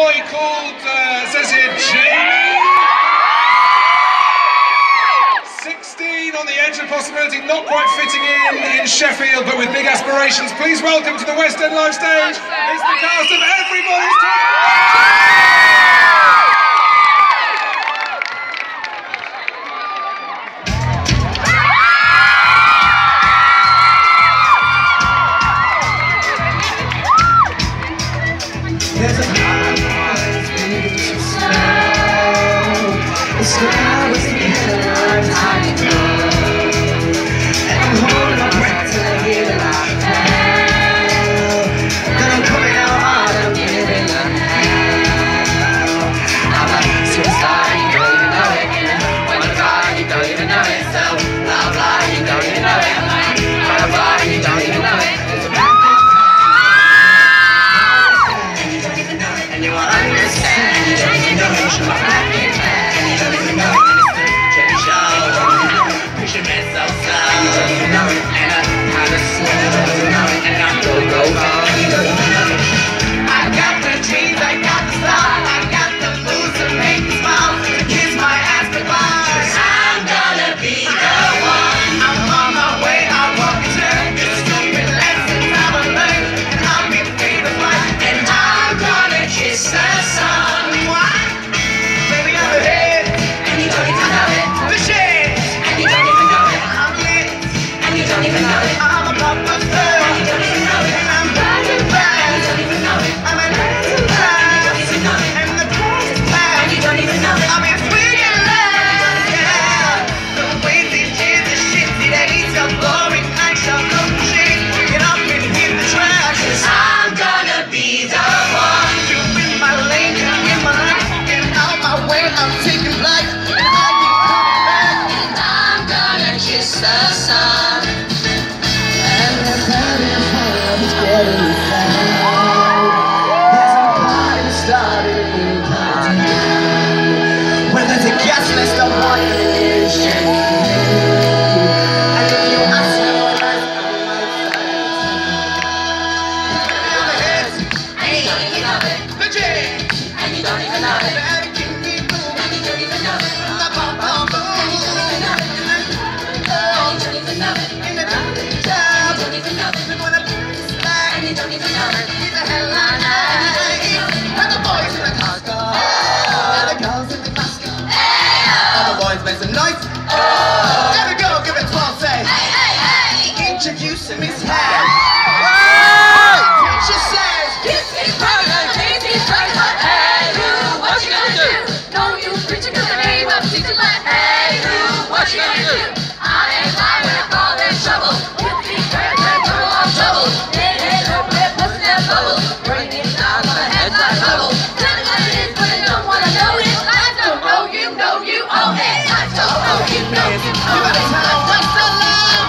boy called, says here, Jamie. 16 on the edge of possibility, not quite fitting in Sheffield, but with big aspirations. Please welcome to the West End Live stage, it's the cast of Everybody's Talking. There's a heart that's beating so slow. It's now it's the end time to go. And I'm holding my breath till I hear the light fall. Then I'm coming out hard, I'm giving up now. I'm a superstar, you don't even know it. When I'm flying, you don't even know it. So blah blah, you don't even know it. When I'm flying, you don't even know it. And you won't understand, you don't even know it. You're laughing at, and you don't even know it. And it's the Jenny Show, pushing me so slow. You don't even know it, and I'm kinda slow. You don't even know it, and I'm go, go, go. You don't even know it. I got the dreams, I got the style, I got the moves to make me smile, to kiss my ass goodbye. I'm gonna be the one. I'm on my way, I walk and turn. Just stupid lessons I've learned, and I'll be free to fly. And I'm gonna kiss the sun. What? Baby, I'm ahead, and you don't even know it. The shit, and you don't even know it. I'm lit, and you don't even know it. I'm a blockbuster, and you don't even know it. And I'm burning bright, and you don't even know it. I'm an answer, and you don't even know it. And the past is past, and you don't even know it. I'm in sweet and love, yeah. The wasted years, the shit, see that he's so boring. I shall go shit, get up and hit the track. 'Cause I'm gonna be the one. You in my lane, you in my life, and out my way, I'm taking flight. And I keep coming back, and I'm gonna kiss the sun. And the burning fire is getting me down. There's a party started in your party. When there's a guest list of one nation. And if you ask me what I and you don't even know it. The J, and you don't even know it. And you don't even know it. The bum bum boom, and you don't even know it. And you don't even know it. In the job, and you don't even know it. We wanna be slack, and you don't even know it. He's a headliner, and the boys in the Costco, and the girls in the Costco. All the boys make some noise. There we go, give it 12, say. Hey, hey, hey. Introducing Miss Harry. She says, kiss me further, kiss me further. Hey, who, what you gonna do? No, you preaching to the name of teaching like, hey, who, what you gonna do? I ain't lying when I call that trouble. With me, trouble on trouble. Hey, hey, no, we're busting that bubble. Bring it down on the head like bubble. Tell me what it is, but I don't wanna know it. I don't know you own it. I don't know you own it. You better tell them what's the love.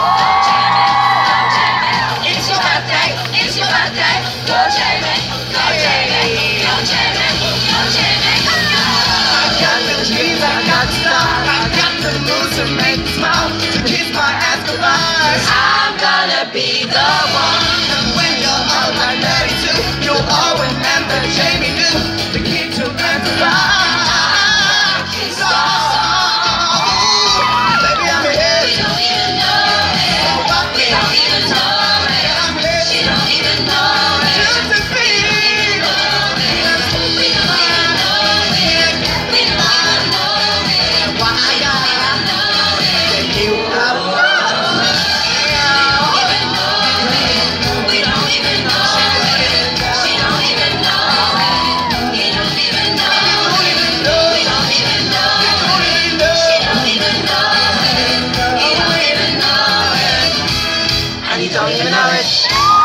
It's your birthday, it's your birthday. Go Jamie, go Jamie, go Jamie, go Jamie, go. I got the dreams, I got the style, I got the moves to make me smile, to kiss my ass goodbye. I'm gonna be the one. And when you're all like 32, you'll all remember Jamie knew the key to answer. Baby, I'm here. You don't even know it. You don't even know it. I'm here. You don't even know it. Just to be. We don't even know it. We don't even know it. Why I gotta know it. You have We don't even know it. We don't even know it. You don't even know it. We don't even know it. She don't even know it. You don't even know it. And you don't even know it.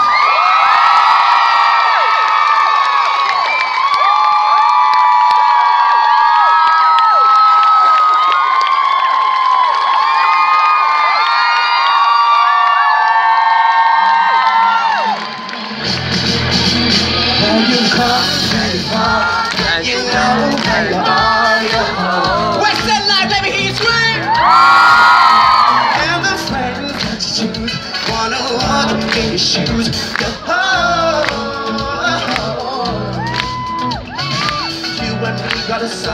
When you come very far, and you know that you're on your home. West End Live, let me hear you scream! And the friends that you choose wanna walk in your shoes. Go home.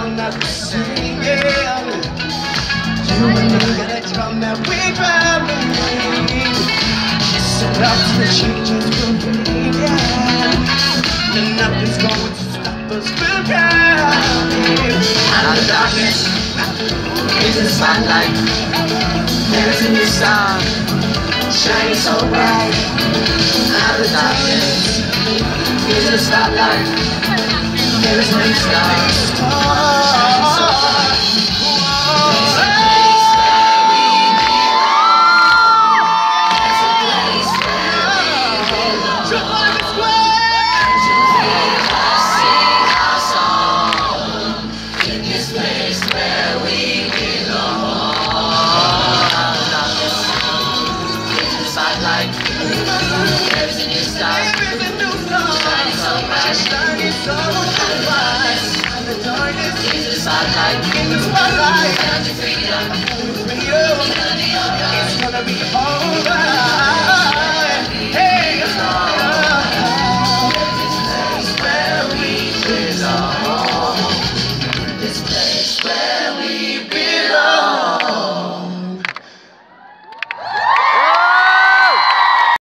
song that we're singing. You and me got a drum that we're drumming. Listen up to the changes we're bringing. And nothing's going to stop us. We're running. Out of darkness is the spotlight. There's a new star shining so bright. Out of darkness is the spotlight. There's a new star shining so bright. Spotlight, freedom, it's gonna be alright.